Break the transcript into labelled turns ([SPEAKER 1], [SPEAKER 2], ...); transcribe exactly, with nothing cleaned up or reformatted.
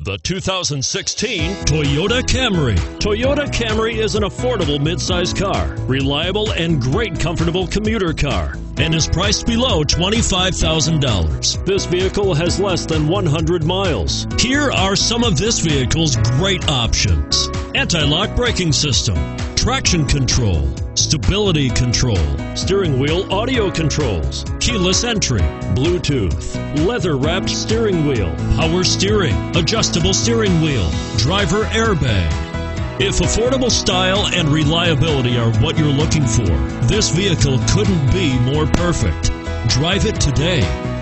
[SPEAKER 1] The two thousand sixteen Toyota Camry. Toyota Camry is an affordable midsize car, reliable and great comfortable commuter car, and is priced below twenty-five thousand dollars. This vehicle has less than one hundred miles. Here are some of this vehicle's great options: anti-lock braking system, traction control, stability control, steering wheel audio controls, keyless entry, Bluetooth, leather-wrapped steering wheel, power steering, adjustable steering wheel, driver airbag. If affordable style and reliability are what you're looking for, this vehicle couldn't be more perfect. Drive it today.